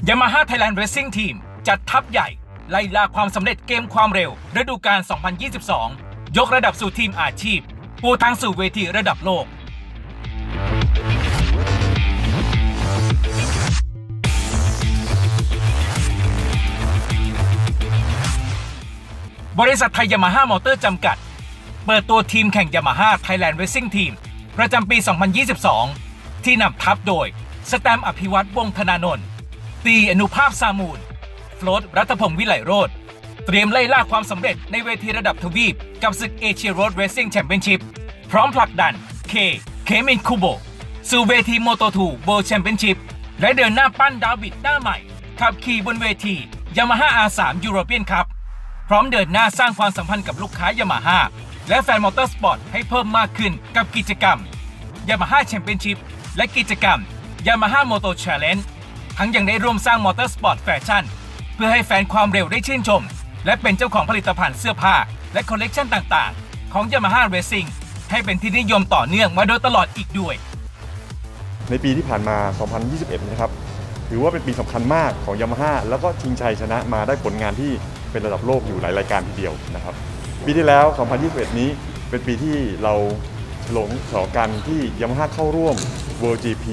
Yamaha Thailand Racing Team จัดทัพใหญ่ไล่ล่าความสำเร็จเกมความเร็วฤดูกาล 2022 ยกระดับสู่ทีมอาชีพปูทางสู่เวทีระดับโลกบริษัทไทยยามาฮ่ามอเตอร์จำกัดเปิดตัวทีมแข่ง Yamaha Thailand Racing Team ประจำปี 2022 ที่นำทัพโดยสแตมป์ อภิวัตร วงศ์ธนานนท์ตีอนุภาพสามูลโฟลต รัตพงศ์วิไลโรจน์เตรียมไล่ล่าความสำเร็จในเวทีระดับทวีปกับศึกเอเชียโรดเรซซิ่งแชมเปี้ยนชิพพร้อมผลักดันเคมินคูโบสู่เวที Moto2 World Championship และเดินหน้าปั้นดาวิดหน้าใหม่ขับขี่บนเวที Yamaha R3 European Cup พร้อมเดินหน้าสร้างความสัมพันธ์กับลูกค้า Yamaha และแฟนมอเตอร์สปอร์ตให้เพิ่มมากขึ้นกับกิจกรรม Yamaha Championship และกิจกรรม Yamaha Moto Challenge ทั้งยังได้ร่วมสร้างมอเตอร์สปอร์ตแฟชั่นเพื่อให้แฟนความเร็วได้ชื่นชมและเป็นเจ้าของผลิตภัณฑ์เสื้อผ้าและคอลเลกชันต่างๆของ Yamaha Racing ให้เป็นที่นิยมต่อเนื่องมาโดยตลอดอีกด้วยในปีที่ผ่านมา 2021 นะครับถือว่าเป็นปีสำคัญมากของ Yamaha แล้วก็ชิงชัยชนะมาได้ผลงานที่เป็นระดับโลกอยู่หลายรายการทีเดียวนะครับปีที่แล้ว 2021 นี้เป็นปีที่เราฉลองกันที่ Yamaha เข้าร่วม World GP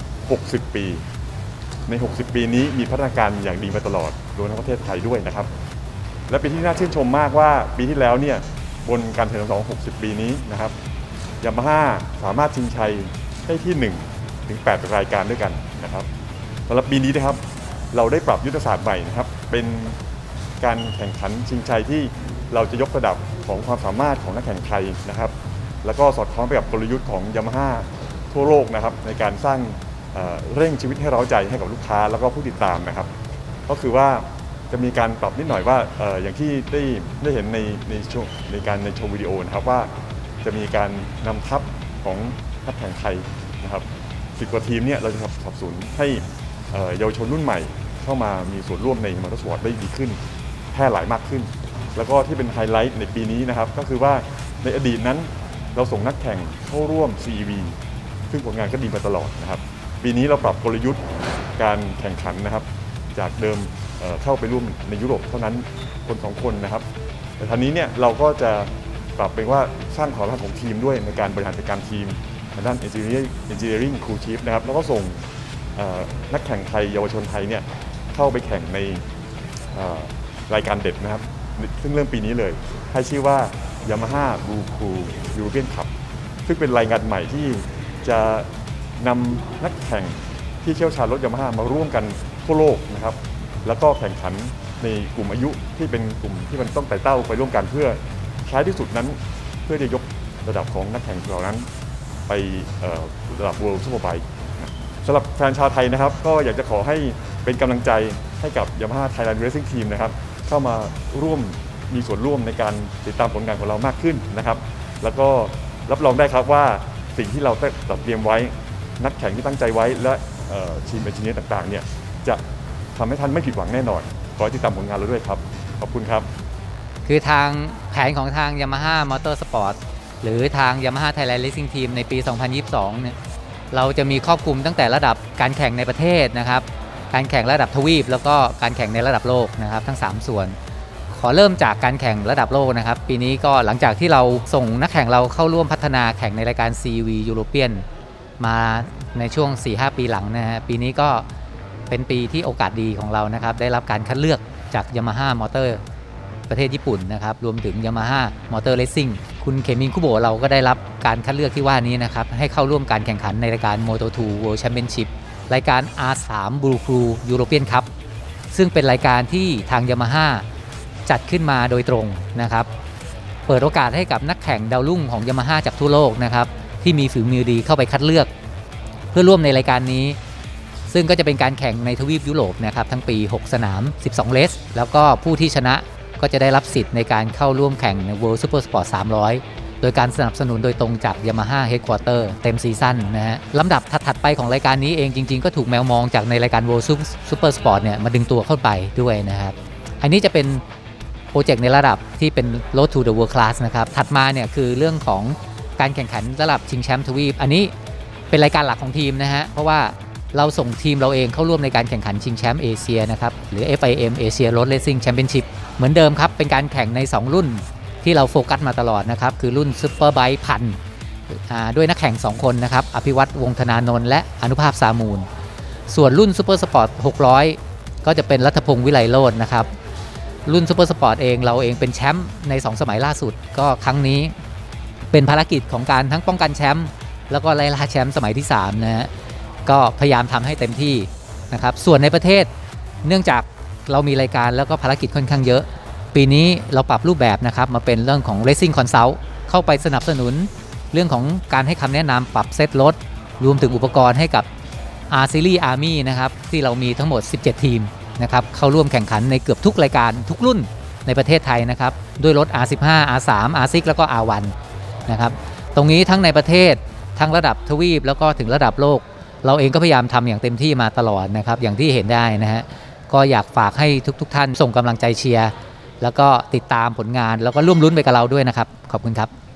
60 ปีใน 60 ปีนี้มีพัฒนาการอย่างดีมาตลอดรวมทั้งประเทศไทยด้วยนะครับและเป็นที่น่าชื่นชมมากว่าปีที่แล้วเนี่ยบนการแข่งขัน60 ปีนี้นะครับ Yamaha สามารถชิงชัยได้ที่1ถึง8รายการด้วยกันนะครับสำหรับปีนี้นะครับเราได้ปรับยุทธศาสตร์ใหม่นะครับเป็นการแข่งขันชิงชัยที่เราจะยกระดับของความสามารถของนักแข่งไทยนะครับแล้วก็สอดคล้องไปกับกลยุทธ์ของ Yamaha ทั่วโลกนะครับในการสร้างเร่งชีวิตให้เร้าใจให้กับลูกค้าแล้วก็ผู้ติดตามนะครับก็คือว่าจะมีการปรับนิดหน่อยว่าอย่างที่ได้เห็นในโชว์วิดีโอนะครับว่าจะมีการนำทัพของนักแข่งไทยนะครับ10 กว่าทีมเนี่ยเราจะสนับสนุนให้เยาวชนรุ่นใหม่เข้ามามีส่วนร่วมในมอเตอร์สปอร์ตได้ดีขึ้นแพร่หลายมากขึ้นแล้วก็ที่เป็นไฮไลท์ในปีนี้นะครับก็คือว่าในอดีตนั้นเราส่งนักแข่งเข้าร่วม CEV ซึ่งผลงานก็ดีมาตลอดนะครับปีนี้เราปรับกลยุทธ์การแข่งขันนะครับจากเดิมเข้าไปร่วมในยุโรปเท่านั้นคน2 คนนะครับแต่ทีนี้เนี่ยเราก็จะปรับเป็นว่าสร้างความสามารถของทีมด้วยในการบริหารจัดการทีมทางด้าน Engineering Crew Chief นะครับแล้วก็ส่งนักแข่งไทยเยาวชนไทยเนี่ยเข้าไปแข่งในรายการเด็ดนะครับซึ่งเริ่มปีนี้เลยให้ชื่อว่า Yamaha Blue Crew European Cup ซึ่งเป็นรายงานใหม่ที่จะนำนักแข่งที่เชี่ยวชาญรถ Yamaha มาร่วมกันทั่วโลกนะครับแล้วก็แข่งขันในกลุ่มอายุที่เป็นกลุ่มที่มันต้องไต่เต้าไปร่วมกันเพื่อท้ายที่สุดนั้นเพื่อจะยกระดับของนักแข่งเหล่านั้นไประดับ World Superbike สำหรับแฟนชาวไทยนะครับก็อยากจะขอให้เป็นกำลังใจให้กับ Yamaha Thailand Racing Team นะครับเข้ามาร่วมมีส่วนร่วมในการติดตามผลงานของเรามากขึ้นนะครับแล้วก็รับรองได้ครับว่าสิ่งที่เราจัดเตรียมไว้นักแข่งที่ตั้งใจไว้และทีมเอนจิเนียร์ต่างๆเนี่ยจะทำให้ท่านไม่ผิดหวังแน่นอนขอติดตามผลงานเราด้วยครับขอบคุณครับคือทางแผนของทาง Yamaha Motorsport หรือทาง Yamaha Thailand Racing Team ในปี 2022 เนี่ยเราจะมีครอบคลุมตั้งแต่ระดับการแข่งในประเทศนะครับการแข่งระดับทวีปแล้วก็การแข่งในระดับโลกนะครับทั้ง3ส่วนขอเริ่มจากการแข่งระดับโลกนะครับปีนี้ก็หลังจากที่เราส่งนักแข่งเราเข้าร่วมพัฒนาแข่งในรายการ CV European มาในช่วง 4-5 ปีหลังนะฮะปีนี้ก็เป็นปีที่โอกาสดีของเรานะครับได้รับการคัดเลือกจาก Yamaha Motor ประเทศญี่ปุ่นนะครับรวมถึง Yamaha Motor Racing คุณเคมินคุโบะเราก็ได้รับการคัดเลือกที่ว่านี้นะครับให้เข้าร่วมการแข่งขันในรายการ Moto2 World Championship รายการ R3 Blue Crew European Cup ซึ่งเป็นรายการที่ทาง Yamaha จัดขึ้นมาโดยตรงนะครับเปิดโอกาสให้กับนักแข่งดาวรุ่งของ Yamaha จากทั่วโลกนะครับที่มีฝีมือดีเข้าไปคัดเลือกเพื่อร่วมในรายการนี้ซึ่งก็จะเป็นการแข่งในทวีปยุโรปนะครับทั้งปี6 สนาม 12 เลสแล้วก็ผู้ที่ชนะก็จะได้รับสิทธิ์ในการเข้าร่วมแข่งใน World Super Sport 300 โดยการสนับสนุนโดยตรงจาก Yamaha Headquarter เต็มซีซั่นนะฮะลำดับถัดไปของรายการนี้เองจริงๆก็ถูกแมวมองจากในรายการ World Super Sport เนี่ยมาดึงตัวเข้าไปด้วยนะครับอันนี้จะเป็นโปรเจกต์ในระดับที่เป็น Road to the World Class นะครับถัดมาเนี่ยคือเรื่องของการแข่งขันระดับชิงแชมป์ทวีปอันนี้เป็นรายการหลักของทีมนะฮะเพราะว่าเราส่งทีมเราเองเข้าร่วมในการแข่งขันชิงแชมป์เอเชียนะครับหรือ FIM Asia Road Racing Championship เหมือนเดิมครับเป็นการแข่งใน2รุ่นที่เราโฟกัสมาตลอดนะครับคือรุ่นซุปเปอร์ไบค์พันด้วยนักแข่ง2คนนะครับอภิวัตวงศ์ธนานนท์และอนุภาพสามูลส่วนรุ่นซุปเปอร์สปอร์ต600ก็จะเป็นรัฐพงศ์วิไลโรจน์นะครับรุ่นซุปเปอร์สปอร์ตเองเราเองเป็นแชมป์ใน2สมัยล่าสุดก็ครั้งนี้เป็นภารกิจของการทั้งป้องกันแชมป์แล้วก็ไล่ล่าแชมป์สมัยที่3นะฮะก็พยายามทำให้เต็มที่นะครับส่วนในประเทศเนื่องจากเรามีรายการแล้วก็ภารกิจค่อนข้างเยอะปีนี้เราปรับรูปแบบนะครับมาเป็นเรื่องของ Racing Consult เข้าไปสนับสนุนเรื่องของการให้คำแนะนำปรับเซตรถรวมถึงอุปกรณ์ให้กับ R Series Army นะครับที่เรามีทั้งหมด17ทีมนะครับเข้าร่วมแข่งขันในเกือบทุกรายการทุกรุ่นในประเทศไทยนะครับด้วยรถ R15 R3 R6 แล้วก็ R1 นะครับตรงนี้ทั้งในประเทศทั้งระดับทวีปแล้วก็ถึงระดับโลกเราเองก็พยายามทำอย่างเต็มที่มาตลอดนะครับอย่างที่เห็นได้นะฮะก็อยากฝากให้ทุกท่านส่งกำลังใจเชียร์แล้วก็ติดตามผลงานแล้วก็ร่วมลุ้นไปกับเราด้วยนะครับขอบคุณครับ